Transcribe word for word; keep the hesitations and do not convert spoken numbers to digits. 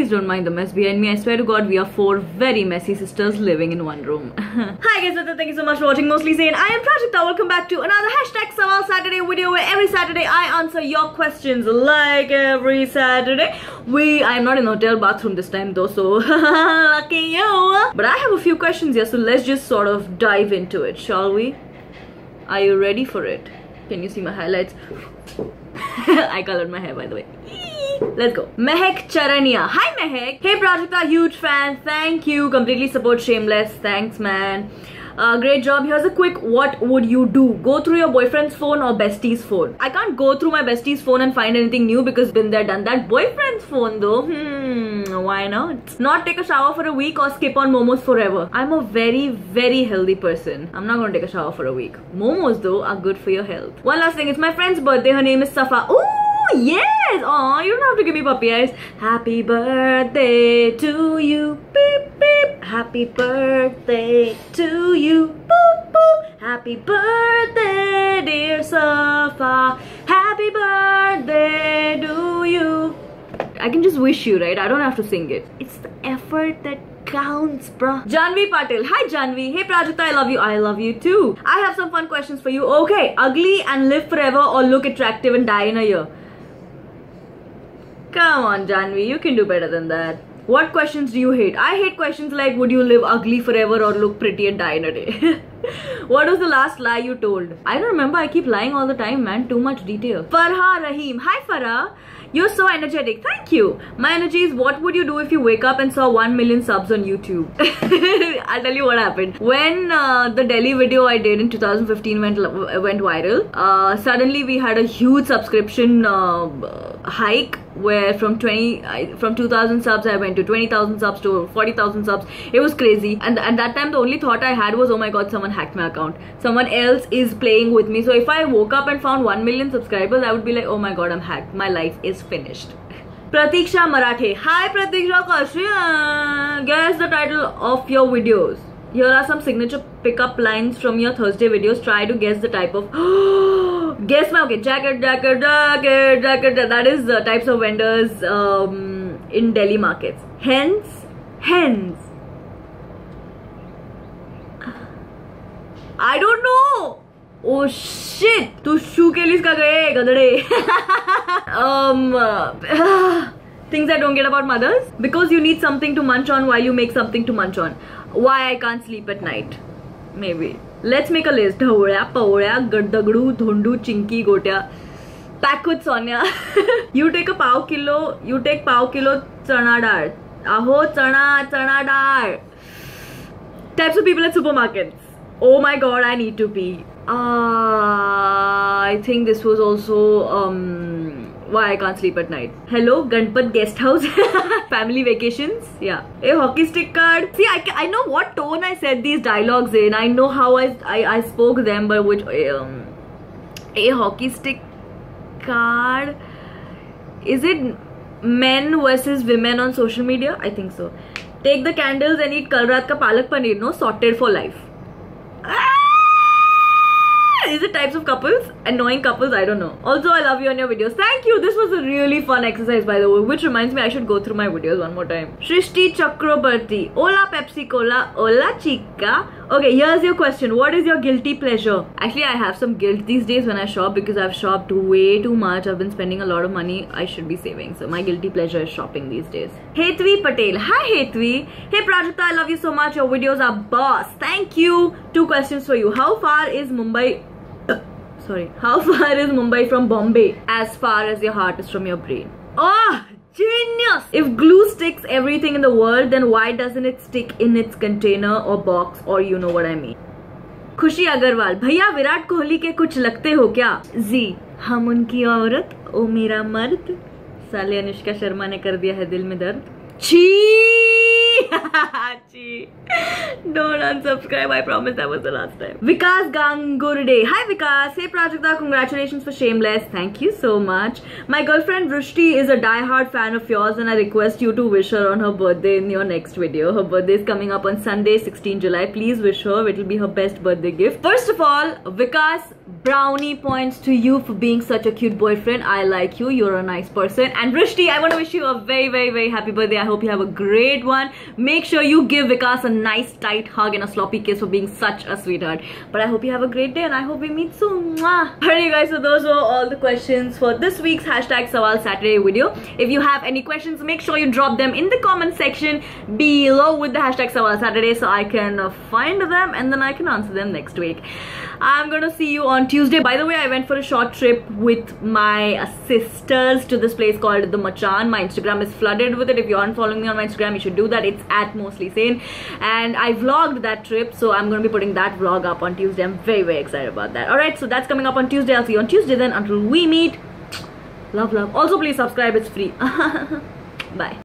Please don't mind the mess behind me. I swear to God, we are four very messy sisters living in one room. Hi guys, thank you so much for watching Mostly Sane. I am Prajakta. Welcome back to another hashtag Sawal Saturday video where every Saturday I answer your questions like every Saturday. We, I am not in the hotel bathroom this time though, so lucky you. But I have a few questions here, so let's just sort of dive into it, shall we? Are you ready for it? Can you see my highlights? I colored my hair, by the way. Let's go. Mehek Charania. Hi Mehek. Hey Prajakta, huge fan. Thank you. Completely support Shameless. Thanks man. Uh, great job. Here's a quick what would you do? Go through your boyfriend's phone or bestie's phone? I can't go through my bestie's phone and find anything new because been there, done that. Boyfriend's phone though, hmm, why not? Not take a shower for a week or skip on momos forever. I'm a very, very healthy person. I'm not gonna take a shower for a week. Momos though are good for your health. One last thing, it's my friend's birthday. Her name is Safa. Ooh! Yes! Aw, you don't have to give me puppy eyes. Happy birthday to you. Beep, beep. Happy birthday to you. Boop, boop. Happy birthday, dear Safa. Happy birthday to you. I can just wish you, right? I don't have to sing it. It's the effort that counts, bruh. Janvi Patil. Hi Janvi. Hey Prajakta, I love you. I love you too. I have some fun questions for you. Okay, ugly and live forever or look attractive and die in a year? Come on Janvi, you can do better than that. What questions do you hate? I hate questions like would you live ugly forever or look pretty and die in a day? What was the last lie you told? I don't remember. I keep lying all the time, man. Too much detail. Farha Rahim. Hi Farha. You're so energetic. Thank you. My energy is what would you do if you wake up and saw one million subs on YouTube? I'll tell you what happened. When uh, the Delhi video I did in two thousand fifteen went went viral, uh, suddenly we had a huge subscription uh, hike where from twenty uh, from two thousand subs I went to twenty thousand subs to forty thousand subs. It was crazy, and at that time the only thought I had was, oh my god, someone hacked my account. Someone else is playing with me. So if I woke up and found one million subscribers, I would be like, oh my god, I'm hacked. My life is finished. Pratiksha Marathe. Hi Pratiksha, Kashi. Guess the title of your videos. Here are some signature pickup lines from your Thursday videos. Try to guess the type of guess my okay jacket jacket jacket jacket. That is the types of vendors um, in Delhi markets. Hens, hens. I don't know. Oh shit! Tu shoe ke liye iska gaye gadade. Um, uh, things I don't get about mothers. Because you need something to munch on while you make something to munch on. Why I can't sleep at night? Maybe. Let's make a list. Dhawlya, pawlya, gaddagdu, dhondu, chinky, gotya. Pack with Sonia. You take a pav kilo. You take pav kilo chana dal. Aho chana chana dal. Types of people at supermarkets. Oh my god, I need to pee. Uh, I think this was also um, why I can't sleep at night. Hello, Ganpat Guest House. Family vacations. Yeah. A hockey stick card. See, I, I know what tone I said these dialogues in. I know how I, I, I spoke them, but which... Um, a hockey stick card. Is it men versus women on social media? I think so. Take the candles and eat kal raat ka palak paneer. No, sorted for life. Ah! Is it types of couples? Annoying couples? I don't know. Also, I love you on your videos. Thank you. This was a really fun exercise, by the way. Which reminds me, I should go through my videos one more time. Shrishti Chakrabarti. Hola Pepsi Cola. Hola Chica. Okay, here's your question. What is your guilty pleasure? Actually, I have some guilt these days when I shop because I've shopped way too much. I've been spending a lot of money. I should be saving. So my guilty pleasure is shopping these days. Hetvi Patel. Hi Hetvi. Hey Prajakta, I love you so much. Your videos are boss. Thank you. Two questions for you. How far is Mumbai... Sorry. How far is Mumbai from Bombay? As far as your heart is from your brain. Oh, genius! If glue sticks everything in the world, then why doesn't it stick in its container or box, or you know what I mean? Khushi Agarwal. Bhaiya Virat Kohli ke kuch lagte ho kya? Z. Hum unki aurat, o mera mard. Sale Anushka Sharma ne kar diya hai dil mein dard. Chee! Chee. Don't unsubscribe. I promise that was the last time. Vikas Gangurde. Hi Vikas. Hey Prajakta, congratulations for Shameless. Thank you so much. My girlfriend Vrushti is a die-hard fan of yours and I request you to wish her on her birthday in your next video. Her birthday is coming up on Sunday, sixteenth July. Please wish her. It will be her best birthday gift. First of all, Vikas, Brownie points to you for being such a cute boyfriend. I like you. You're a nice person. And Vrishti, I want to wish you a very, very, very happy birthday. I hope you have a great one. Make sure you give Vikas a nice tight hug and a sloppy kiss for being such a sweetheart. But I hope you have a great day and I hope we meet soon. Mwah. Alright, you guys, so those were all the questions for this week's hashtag Sawal Saturday video. If you have any questions, make sure you drop them in the comment section below with the hashtag Sawal Saturday so I can uh, find them and then I can answer them next week. I'm gonna see you on Tuesday. By the way, I went for a short trip with my uh, sisters to this place called the Machan. My Instagram is flooded with it. If you aren't following me on my Instagram, you should do that. It's at Mostly Sane. And I vlogged that trip, so I'm gonna be putting that vlog up on Tuesday. I'm very, very excited about that. Alright, so that's coming up on Tuesday. I'll see you on Tuesday then. Until we meet, love, love. Also, please subscribe. It's free. Bye.